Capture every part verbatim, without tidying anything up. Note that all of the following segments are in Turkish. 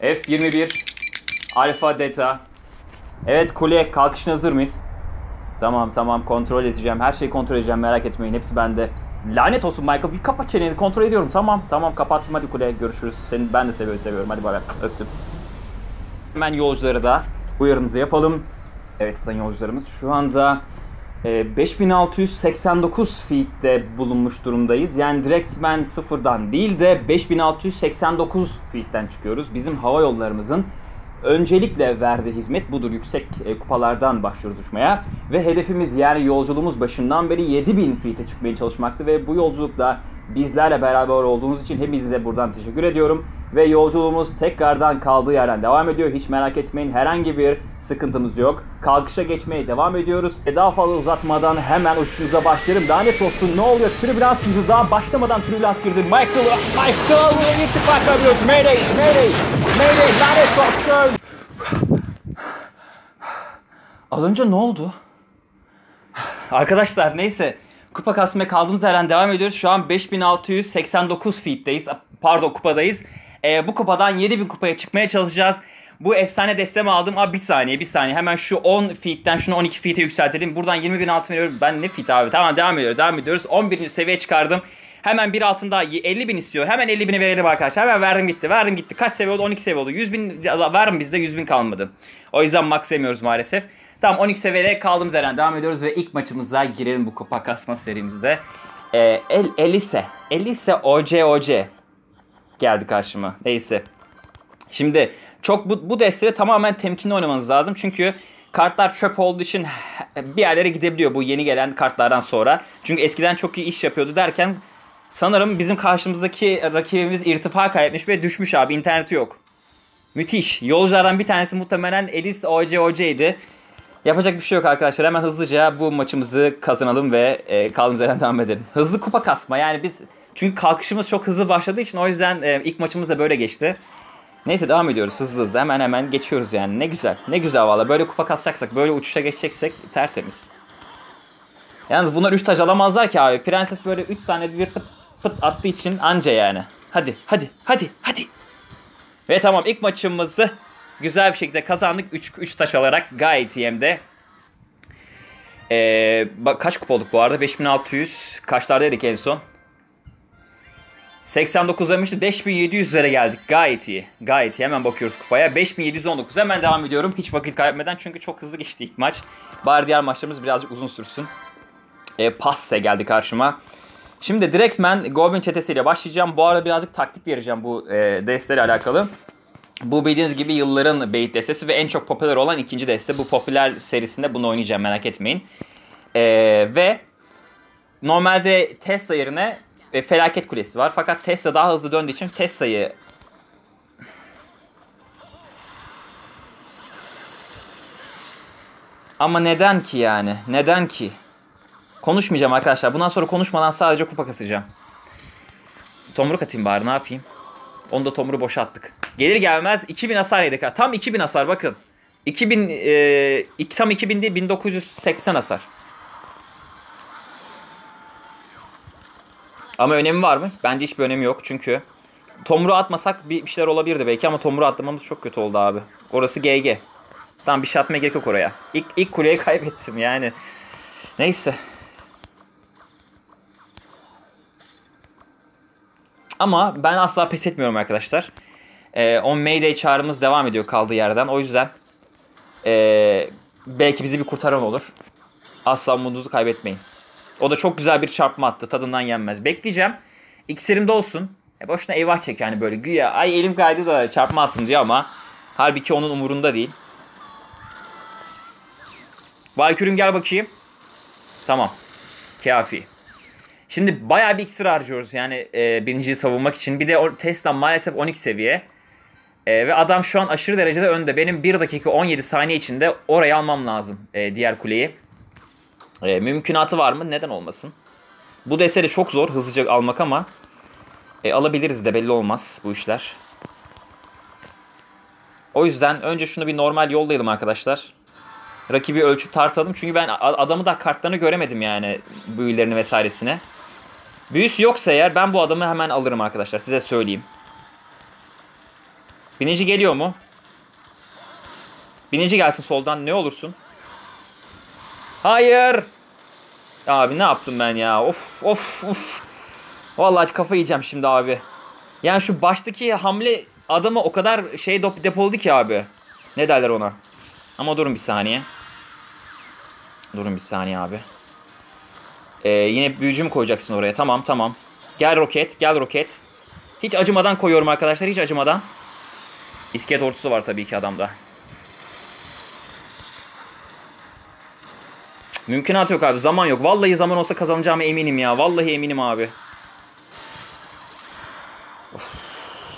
F yirmi bir. Alfa Delta. Evet kule, kalkışına hazır mıyız? Tamam tamam, kontrol edeceğim. Her şeyi kontrol edeceğim, merak etmeyin. Hepsi bende. Lanet olsun Michael, bir kapat çeneni, kontrol ediyorum. Tamam tamam, kapattım, hadi kule, görüşürüz. Seni ben de seviyorum seviyorum. Hadi bay, öptüm. Hemen yolcuları da uyarımızı yapalım. Evet sayın yolcularımız, şu anda e, beş bin altı yüz seksen dokuz feet'te bulunmuş durumdayız. Yani direktmen sıfırdan değil de beş bin altı yüz seksen dokuz feet'ten çıkıyoruz. Bizim hava yollarımızın öncelikle verdiği hizmet budur. Yüksek e, kupalardan başlıyoruz uçmaya. Ve hedefimiz, yani yolculuğumuz başından beri yedi bin feet'e çıkmaya çalışmaktı. Ve bu yolculukla bizlerle beraber olduğunuz için hepinize buradan teşekkür ediyorum. Ve yolculuğumuz tekrardan kaldığı yerden devam ediyor. Hiç merak etmeyin, herhangi bir sıkıntımız yok. Kalkışa geçmeye devam ediyoruz. E daha fazla uzatmadan hemen uçuşumuza başlayalım. Lanet olsun, ne oluyor? Tribülans girdi. Daha başlamadan tribülans girdi. Michael, Michael, irtifak arıyoruz. Mayday, Mayday, Mayday, lanet olsun. Az önce ne oldu? Arkadaşlar neyse, kupa kasmaya kaldığımız yerden devam ediyoruz. Şu an beş bin altı yüz seksen dokuz feet'teyiz. Pardon, kupadayız. Ee, bu kupadan yedi bin kupaya çıkmaya çalışacağız. Bu efsane destemi aldım. Abi bir saniye bir saniye. Hemen şu on feet'ten şunu on iki feet'e yükseltelim. Buradan yirmi bin altın veriyorum. Ben ne feet abi? Tamam, devam ediyoruz. Devam ediyoruz. on birinci seviyeye çıkardım. Hemen bir altın daha elli bin istiyor. Hemen elli bini verelim arkadaşlar. Hemen verdim gitti. Verdim gitti. Kaç seviye oldu? on iki seviye oldu. yüz bin var mı bizde? yüz bin kalmadı. O yüzden max yemiyoruz maalesef. Tamam, on iki seviyede kaldığımız yerden devam ediyoruz ve ilk maçımıza girelim bu kupa kasma serimizde. Ee, El Elise. Elise O C O C geldi karşıma. Neyse. Şimdi çok bu, bu desteği tamamen temkinli oynamanız lazım. Çünkü kartlar çöp olduğu için bir yerlere gidebiliyor bu yeni gelen kartlardan sonra. Çünkü eskiden çok iyi iş yapıyordu derken sanırım bizim karşımızdaki rakibimiz irtifa kaybetmiş ve düşmüş abi. İnterneti yok. Müthiş. Yolculardan bir tanesi muhtemelen Elise O C O C'ydi. Yapacak bir şey yok arkadaşlar. Hemen hızlıca bu maçımızı kazanalım ve e, kaldığımız yerden devam edelim. Hızlı kupa kasma. Yani biz, çünkü kalkışımız çok hızlı başladığı için o yüzden e, ilk maçımız da böyle geçti. Neyse, devam ediyoruz hızlı hızlı. Hemen hemen geçiyoruz yani. Ne güzel. Ne güzel valla. Böyle kupa kasacaksak, böyle uçuşa geçeceksek tertemiz. Yalnız bunlar üç taş alamazlar ki abi. Prenses böyle üç saniyede bir pıt pıt attığı için anca yani. Hadi hadi hadi hadi. Ve tamam, ilk maçımızı güzel bir şekilde kazandık. üç taş alarak gayet iyi hem de. Ee, bak, kaç kupa olduk bu arada? beş bin altı yüz. Kaçlardaydık en son? seksen dokuz demişti. beş bin yedi yüzlere geldik. Gayet iyi. Gayet iyi. Hemen bakıyoruz kupaya. beş bin yedi yüz on dokuz. Hemen devam ediyorum. Hiç vakit kaybetmeden, çünkü çok hızlı geçti ilk maç. Bari diğer maçlarımız birazcık uzun sürsün. Ee, Passe geldi karşıma. Şimdi direktmen Goblin çetesiyle başlayacağım. Bu arada birazcık taktik vereceğim bu e, desteyle alakalı. Bu bildiğiniz gibi yılların bait destesi ve en çok popüler olan ikinci deste. Bu popüler serisinde bunu oynayacağım, merak etmeyin. Ee, ve normalde Tesla yerine e, Felaket Kulesi var. Fakat Tesla daha hızlı döndüğü için Tesla'yı... Ama neden ki yani? Neden ki? Konuşmayacağım arkadaşlar. Bundan sonra konuşmadan sadece kupa kasacağım. Tomruk atayım bari, ne yapayım? Onu da tomru boşa attık. Gelir gelmez iki bin hasar yedik ha. Tam iki bin hasar bakın. iki bin e, tam iki bin değil, bin dokuz yüz seksen hasar. Ama önemi var mı? Bence hiçbir önemi yok çünkü tomru atmasak bir şeyler olabilirdi belki, ama tomru atlamamız çok kötü oldu abi. Orası G G. Tamam, bir şey atmaya gerek yok oraya. İlk, ilk kuleyi kaybettim yani. Neyse. Ama ben asla pes etmiyorum arkadaşlar. Ee, on Mayday çağrımız devam ediyor kaldığı yerden. O yüzden ee, belki bizi bir kurtaran olur. Asla umudunuzu kaybetmeyin. O da çok güzel bir çarpma attı. Tadından yenmez. Bekleyeceğim. İksirimde olsun. E boşuna eyvah çek yani böyle. Güya ay elim kaydı da çarpma attım diyor ama halbuki onun umurunda değil. Valkür'üm gel bakayım. Tamam. Kafi. Şimdi bayağı bir iksir harcıyoruz yani e, birinciyi savunmak için. Bir de o, Tesla maalesef on iki seviye. E, ve adam şu an aşırı derecede önde. Benim bir dakika on yedi saniye içinde orayı almam lazım. E, diğer kuleyi. E, mümkünatı var mı? Neden olmasın? Bu destede çok zor hızlıca almak ama e, alabiliriz de, belli olmaz bu işler. O yüzden önce şunu bir normal yollayalım arkadaşlar. Rakibi ölçüp tartalım. Çünkü ben adamı da kartlarını göremedim yani. Büyülerini vesairesine. Büyüsü yoksa eğer ben bu adamı hemen alırım arkadaşlar. Size söyleyeyim. Binici geliyor mu? Binici gelsin soldan, ne olursun. Hayır. Abi ne yaptım ben ya? Of of of. Vallahi kafa yiyeceğim şimdi abi. Yani şu baştaki hamle adamı o kadar şey depoladı ki abi. Ne derler ona? Ama durun bir saniye. Durun bir saniye abi. Ee, yine büyücü mü koyacaksın oraya? Tamam tamam. Gel roket, gel roket. Hiç acımadan koyuyorum arkadaşlar, hiç acımadan. İskelet ordusu var tabii ki adamda. Mümkünatı yok abi, zaman yok. Vallahi zaman olsa kazanacağıma eminim ya. Vallahi eminim abi. Of.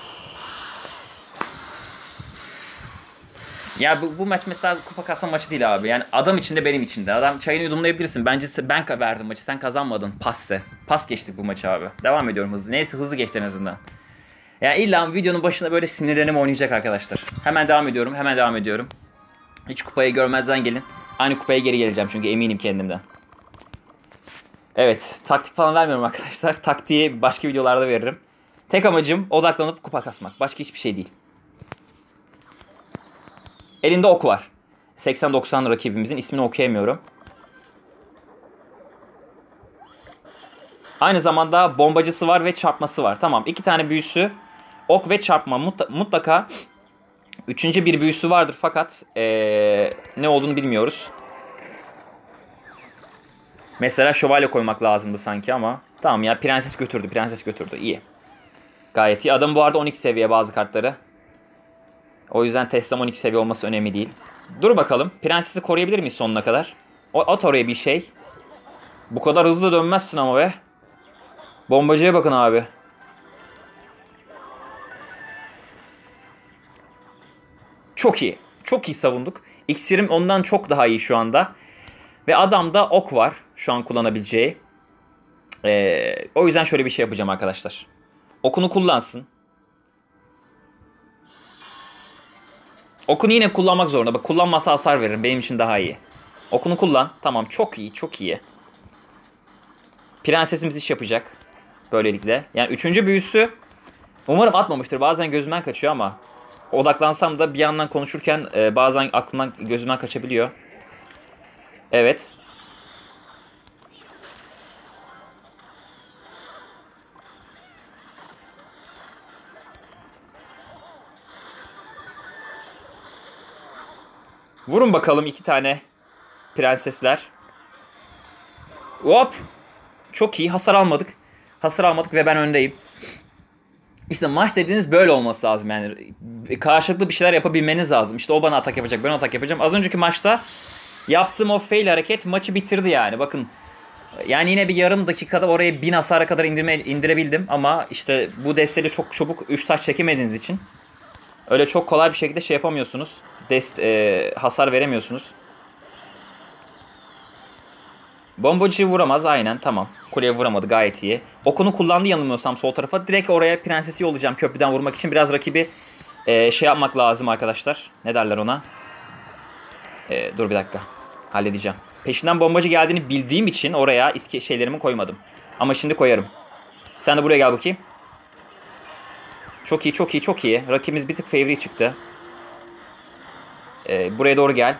Ya bu, bu maç mesela kupa kasma maçı değil abi. Yani adam için de benim için de. Adam çayını yudumlayabilirsin. Bence ben verdim maçı. Sen kazanmadın. Passe. Pas geçtik bu maçı abi. Devam ediyorum hızlı. Neyse hızlı geçti en azından. Ya illa videonun başında böyle sinirlerim oynayacak arkadaşlar. Hemen devam ediyorum. Hemen devam ediyorum. Hiç kupayı görmezden gelin. Aynı kupaya geri geleceğim çünkü eminim kendimden. Evet. Taktik falan vermiyorum arkadaşlar. Taktiği başka videolarda veririm. Tek amacım odaklanıp kupa kasmak. Başka hiçbir şey değil. Elinde ok var. seksen doksan rakibimizin ismini okuyamıyorum. Aynı zamanda bombacısı var ve çarpması var. Tamam, iki tane büyüsü, ok ve çarpma. Mut- mutlaka üçüncü bir büyüsü vardır fakat ee, ne olduğunu bilmiyoruz. Mesela şövalye koymak lazımdı sanki ama. Tamam ya, prenses götürdü, prenses götürdü. İyi. Gayet iyi. Adam bu arada on iki seviye bazı kartları. O yüzden Teslam on iki seviye olması önemli değil. Dur bakalım. Prensesi koruyabilir miyiz sonuna kadar? O, at oraya bir şey. Bu kadar hızlı dönmezsin ama be. Bombacıya bakın abi. Çok iyi. Çok iyi savunduk. İksirim ondan çok daha iyi şu anda. Ve adamda ok var. Şu an kullanabileceği. Ee, o yüzden şöyle bir şey yapacağım arkadaşlar. Okunu kullansın. Okunu yine kullanmak zorunda. Bak, kullanmasa hasar veririm. Benim için daha iyi. Okunu kullan. Tamam, çok iyi, çok iyi. Prensesimiz iş yapacak. Böylelikle. Yani üçüncü büyüsü umarım atmamıştır. Bazen gözümden kaçıyor ama odaklansam da bir yandan konuşurken e, bazen aklımdan gözümden kaçabiliyor. Evet. Vurun bakalım iki tane prensesler. Hop. Çok iyi. Hasar almadık. Hasar almadık ve ben öndeyim. İşte maç dediğiniz böyle olması lazım yani. Karşılıklı bir şeyler yapabilmeniz lazım. İşte o bana atak yapacak, ben atak yapacağım. Az önceki maçta yaptığım o fail hareket maçı bitirdi yani. Bakın, yani yine bir yarım dakikada oraya bin hasara kadar indirme, indirebildim. Ama işte bu desteğiyle çok çabuk üç taş çekemediğiniz için öyle çok kolay bir şekilde şey yapamıyorsunuz. Dest, e, hasar veremiyorsunuz. Bombacıyı vuramaz, aynen, tamam. Kuleye vuramadı, gayet iyi. Okunu kullandı yanılmıyorsam sol tarafa. Direkt oraya prensesi yollayacağım köprüden vurmak için. Biraz rakibi e, şey yapmak lazım arkadaşlar. Ne derler ona? E, dur bir dakika. Halledeceğim. Peşinden bombacı geldiğini bildiğim için oraya iski şeylerimi koymadım. Ama şimdi koyarım. Sen de buraya gel bakayım. Çok iyi, çok iyi, çok iyi. Rakibimiz bir tık fevri çıktı. E, buraya doğru gel.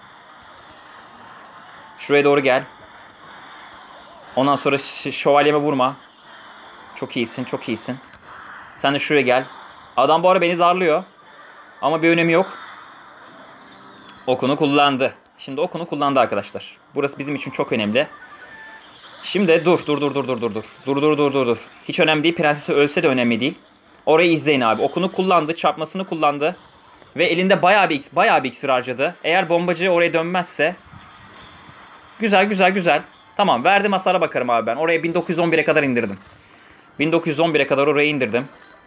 Şuraya doğru gel. Ondan sonra şövalyeme vurma. Çok iyisin, çok iyisin. Sen de şuraya gel. Adam bu ara beni darlıyor. Ama bir önemi yok. Okunu kullandı. Şimdi okunu kullandı arkadaşlar. Burası bizim için çok önemli. Şimdi dur dur dur dur dur dur dur. Dur dur dur dur dur. Hiç önemli değil. Prensesi ölse de önemli değil. Orayı izleyin abi. Okunu kullandı, çarpmasını kullandı ve elinde bayağı bir bayağı bir iksir harcadı. Eğer bombacı oraya dönmezse güzel güzel güzel. Tamam, verdim hasara bakarım abi ben. Oraya bin dokuz yüz on bire kadar indirdim. bin dokuz yüz on bire kadar oraya indirdim.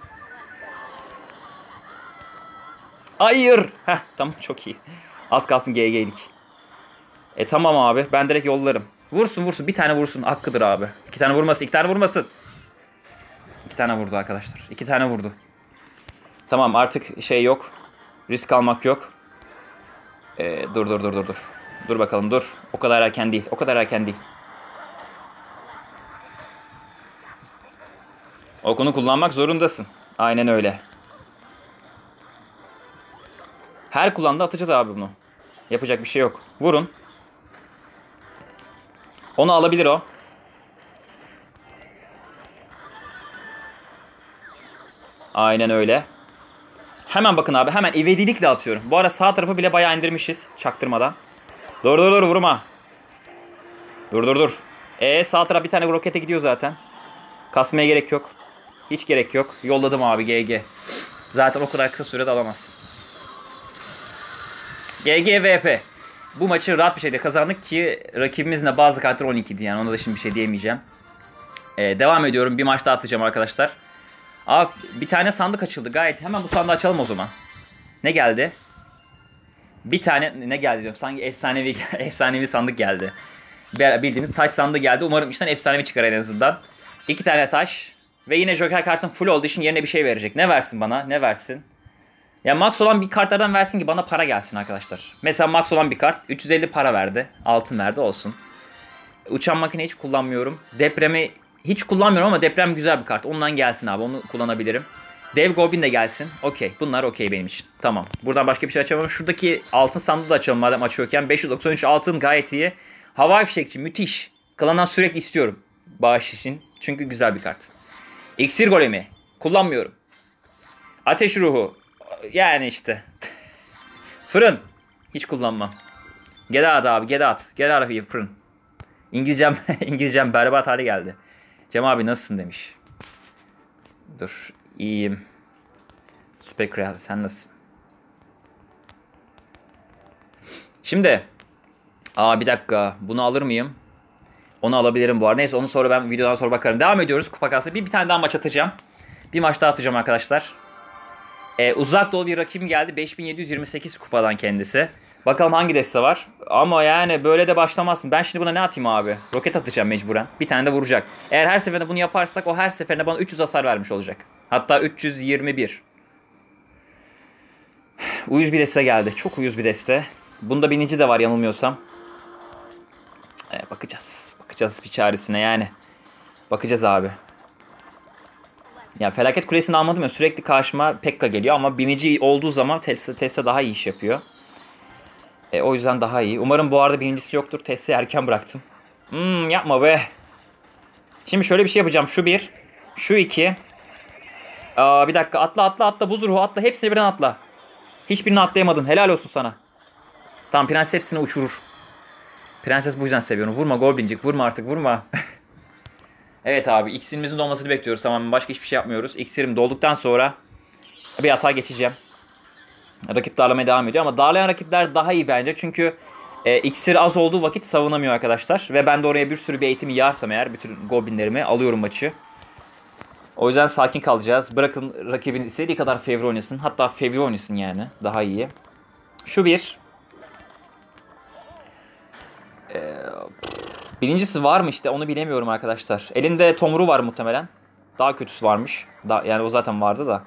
Hayır. Heh, tamam, çok iyi. Az kalsın G G'ydik. E tamam abi, ben direkt yollarım. Vursun vursun, bir tane vursun, hakkıdır abi. İki tane vurmasın, iki tane vurmasın. İki tane vurdu arkadaşlar. İki tane vurdu. Tamam, artık şey yok. Risk almak yok. Ee, dur dur dur dur dur. Dur bakalım, dur. O kadar erken değil. O kadar erken değil. Okunu kullanmak zorundasın. Aynen öyle. Her kullandı atacağız abi bunu. Yapacak bir şey yok. Vurun. Onu alabilir o. Aynen öyle. Hemen bakın abi, hemen ivedilikle atıyorum. Bu ara sağ tarafı bile bayağı indirmişiz çaktırmadan. Dur dur dur vurma. Dur dur dur. E sağ taraf bir tane rokete gidiyor zaten. Kasmaya gerek yok. Hiç gerek yok. Yolladım abi G G. Zaten o kadar kısa sürede alamaz. G G V P. Bu maçı rahat bir şekilde kazandık ki rakibimizin de bazı kartlar on ikiydi yani, ona da şimdi bir şey diyemeyeceğim. Ee, devam ediyorum, bir maç daha atacağım arkadaşlar. Abi bir tane sandık açıldı gayet, hemen bu sandığı açalım o zaman. Ne geldi? Bir tane ne geldi diyorum, sanki efsanevi efsanevi sandık geldi. Bildiğimiz taş sandığı geldi, umarım işten efsanevi çıkar en azından. İki tane taş ve yine Joker kartın full olduğu için yerine bir şey verecek. Ne versin bana, ne versin? Ya max olan bir kartlardan versin ki bana para gelsin arkadaşlar. Mesela max olan bir kart üç yüz elli para verdi. Altın verdi, olsun. Uçan makine hiç kullanmıyorum. Depremi hiç kullanmıyorum ama deprem güzel bir kart. Ondan gelsin abi, onu kullanabilirim. Dev Goblin de gelsin. Okey, bunlar okey benim için. Tamam. Buradan başka bir şey açamam. Şuradaki altın sandığı da açalım madem açıyorken. beş yüz doksan üç altın gayet iyi. Havai fişekçi müthiş. Klandan sürekli istiyorum. Bağış için. Çünkü güzel bir kart. İksir golemi. Kullanmıyorum. Ateş ruhu. Yani işte. Fırın. Hiç kullanmam. Get out abi, get out. Get out of here, fırın. İngilizcem, İngilizcem berbat hale geldi. Cem abi nasılsın demiş. Dur, iyiyim. Süper kral, sen nasılsın? Şimdi. Aa bir dakika, bunu alır mıyım? Onu alabilirim bu arada. Neyse, onu sonra ben videodan sonra bakarım. Devam ediyoruz kupa kasası. Bir, bir tane daha maç atacağım. Bir maç daha atacağım arkadaşlar. Ee, uzak doğu bir rakibim geldi. beş bin yedi yüz yirmi sekiz kupadan kendisi. Bakalım hangi deste var. Ama yani böyle de başlamazsın. Ben şimdi buna ne atayım abi? Roket atacağım mecburen. Bir tane de vuracak. Eğer her seferinde bunu yaparsak o her seferinde bana üç yüz hasar vermiş olacak. Hatta üç yüz yirmi bir. Uyuz bir deste geldi. Çok uyuz bir deste. Bunda binici de var yanılmıyorsam. Ee, bakacağız. Bakacağız bir çaresine yani. Bakacağız abi. Ya felaket kulesini almadım ya, sürekli karşıma Pekka geliyor ama binici olduğu zaman Tesla, Tesla daha iyi iş yapıyor. E, o yüzden daha iyi. Umarım bu arada birincisi yoktur. Tesla'yı erken bıraktım. Hmm, yapma be. Şimdi şöyle bir şey yapacağım. Şu bir. Şu iki. Aa, bir dakika, atla atla atla. Buz ruhu atla. Hepsini birden atla. Hiçbirini atlayamadın. Helal olsun sana. Tamam, prenses hepsini uçurur. Prenses bu yüzden seviyorum. Vurma Goblincik, vurma artık, vurma. Evet abi, iksirimizin dolmasını bekliyoruz. Tamam, başka hiçbir şey yapmıyoruz. İksirim dolduktan sonra bir hata geçeceğim. Rakip darlamaya devam ediyor ama darlayan rakipler daha iyi bence. Çünkü e, iksir az olduğu vakit savunamıyor arkadaşlar. Ve ben de oraya bir sürü bir eğitimi yarsam eğer bütün goblinlerimi alıyorum maçı. O yüzden sakin kalacağız. Bırakın rakibin istediği kadar fevri oynasın. Hatta fevri oynasın yani. Daha iyi. Şu bir. Ee, birincisi var mı işte, onu bilemiyorum arkadaşlar. Elinde tomru var muhtemelen. Daha kötüsü varmış. Daha, yani o zaten vardı da.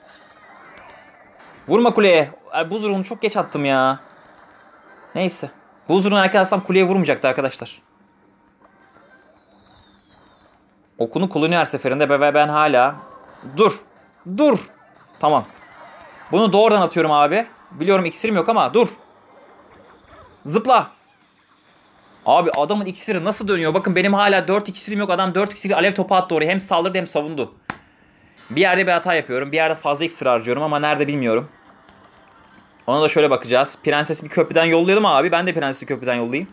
Vurma kuleye. Buz ruhunu çok geç attım ya. Neyse. Buz ruhunu erken atsam kuleye vurmayacaktı arkadaşlar. Okunu kullanıyor her seferinde ve ben hala... Dur. Dur. Tamam. Bunu doğrudan atıyorum abi. Biliyorum iksirim yok ama dur. Zıpla. Abi adamın iksiri nasıl dönüyor? Bakın benim hala dört iksirim yok. Adam dört iksiri alev topu attı oraya. Hem saldırdı hem savundu. Bir yerde bir hata yapıyorum. Bir yerde fazla iksir harcıyorum ama nerede bilmiyorum. Ona da şöyle bakacağız. Prensesi bir köprüden yollayalım abi. Ben de prensesi köprüden yollayayım.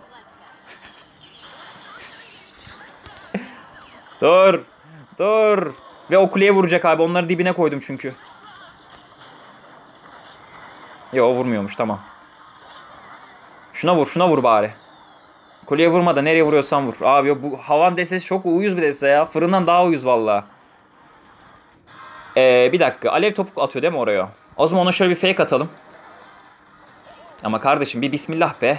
Dur. Dur. Ve o kuleye vuracak abi. Onları dibine koydum çünkü. Yok, o vurmuyormuş, tamam. Şuna vur, şuna vur bari. Kuleye vurma da nereye vuruyorsan vur. Abi bu havan destesi çok uyuz bir deste ya. Fırından daha uyuz valla. Ee, bir dakika. Alev topu atıyor değil mi oraya? O zaman ona şöyle bir fake atalım. Ama kardeşim bir bismillah be.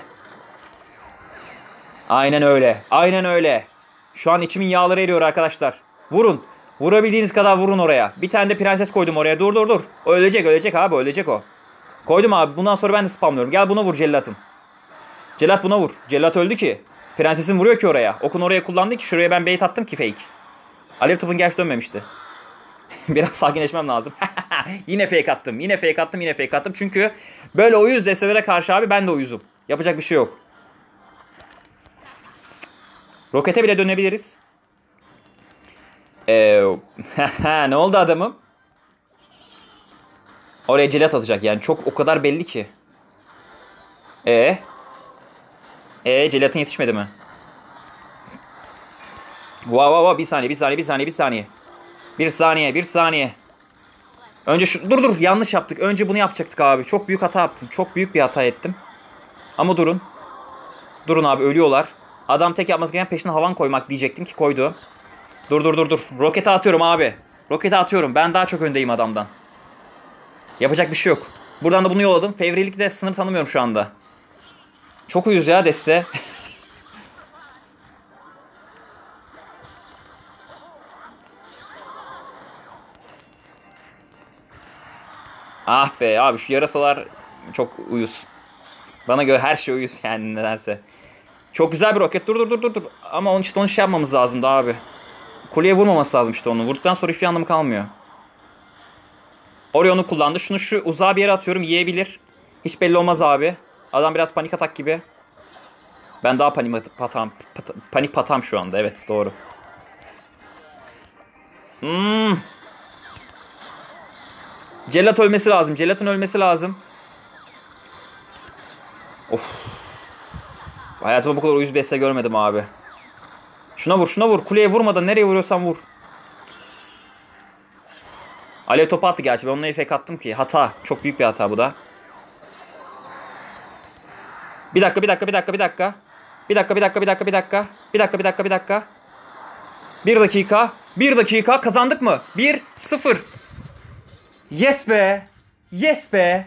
Aynen öyle. Aynen öyle. Şu an içimin yağları eriyor arkadaşlar. Vurun. Vurabildiğiniz kadar vurun oraya. Bir tane de prenses koydum oraya. Dur dur dur. O ölecek ölecek abi, ölecek o. Koydum abi. Bundan sonra ben de spamlıyorum. Gel buna vur cellatım. Cellat buna vur. Cellat öldü ki. Prensesin vuruyor ki oraya. Okun oraya kullandı ki. Şuraya ben bait attım ki fake. Alev topun gerçi dönmemişti. Biraz sakinleşmem lazım. Yine fake attım. Yine fake attım. Yine fake attım. Çünkü böyle uyuz destelere karşı abi ben de uyuzum. Yapacak bir şey yok. Rokete bile dönebiliriz. Ee, ne oldu adamım? Oraya celat atacak yani. Çok o kadar belli ki. E e celatın yetişmedi mi? Wow wow wow bir saniye bir saniye bir saniye bir saniye. Bir saniye bir saniye. Önce şu dur dur yanlış yaptık. Önce bunu yapacaktık abi. Çok büyük hata yaptım. Çok büyük bir hata ettim. Ama durun. Durun abi ölüyorlar. Adam tek yapması gereken peşine havan koymak diyecektim ki koydu. Dur dur dur dur. Rokete atıyorum abi. Rokete atıyorum. Ben daha çok öndeyim adamdan. Yapacak bir şey yok. Buradan da bunu yolladım. Fevrilikte sınır tanımıyorum şu anda. Çok uyuz ya deste. Ah be abi şu yarasalar çok uyuz. Bana göre her şey uyuz yani nedense. Çok güzel bir roket. Dur dur dur dur dur. Ama onun işte onu şey yapmamız lazımdı abi. Kuleye vurmaması lazım işte onu. Vurduktan sonra hiçbir anlamı kalmıyor. Orion'u kullandı. Şunu şu uzağa bir yere atıyorum. Yiyebilir. Hiç belli olmaz abi. Adam biraz panik atak gibi. Ben daha panik patam, pat, panik patam şu anda. Evet doğru. Hmm. Celat ölmesi lazım. Celat'ın ölmesi lazım. Of. Hayatımda bu kadar uyuz bir ese görmedim abi. Şuna vur şuna vur. Kuleye vurmadan nereye vuruyorsan vur. Alev topu attı gerçi. Ben onunla efek attım ki. Hata. Çok büyük bir hata bu da. Bir dakika bir dakika bir dakika bir dakika. Bir dakika bir dakika bir dakika bir dakika. Bir dakika bir dakika bir dakika. Bir dakika. Bir dakika. Kazandık mı? Bir sıfır. Yes be. Yes be.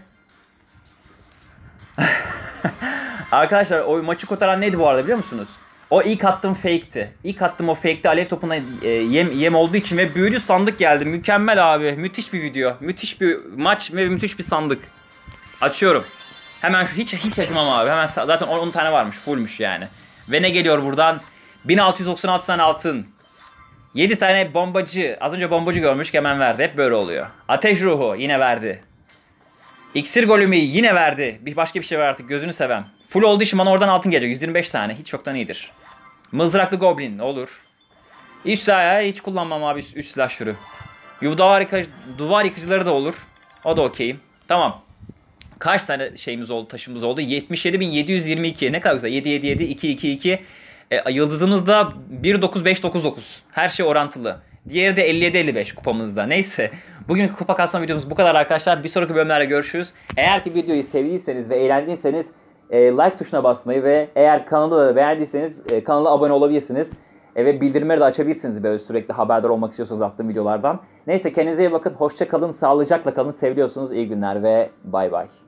Arkadaşlar o maçı kurtaran neydi bu arada biliyor musunuz? O ilk attığım fake'ti. İlk attığım o fake'ti alev topuna e, yem, yem olduğu için ve büyülü sandık geldi. Mükemmel abi. Müthiş bir video. Müthiş bir maç ve müthiş bir sandık. Açıyorum. Hemen şu hiç hiç acımam abi. Hemen zaten on tane varmış. Fullmüş yani. Ve ne geliyor buradan? bin altı yüz doksan altı tane altın. yedi tane bombacı. Az önce bombacı görmüştük hemen verdi. Hep böyle oluyor. Ateş ruhu yine verdi. İksir golümü yine verdi. Bir başka bir şey var artık gözünü sevem. Full olduğu için bana oradan altın gelecek. yüz yirmi beş tane. Hiç çoktan iyidir. Mızraklı goblin olur. Üç silah hiç kullanmam abi. üç silah şuru. Duvar, yıkıcı, duvar yıkıcıları da olur. O da okeyim. Tamam. Kaç tane şeyimiz oldu, taşımız oldu? yetmiş yedi bin yedi yüz yirmi iki. Ne kadar güzel. yedi yedi yedi iki iki iki. E, yıldızımız da bir dokuz beş dokuz dokuz. Her şey orantılı. Diğeri de elli yedi elli beş kupamızda. Neyse. Bugünkü kupa kasma videomuz bu kadar arkadaşlar. Bir sonraki bölümlerde görüşürüz. Eğer ki videoyu sevdiyseniz ve eğlendiyseniz e, like tuşuna basmayı ve eğer kanalı da beğendiyseniz e, kanala abone olabilirsiniz. E, ve bildirimleri de açabilirsiniz böyle sürekli haberdar olmak istiyorsanız attığım videolardan. Neyse kendinize iyi bakın. Hoşça kalın. Sağlıcakla kalın. Seviyorsunuz. İyi günler ve bay bay.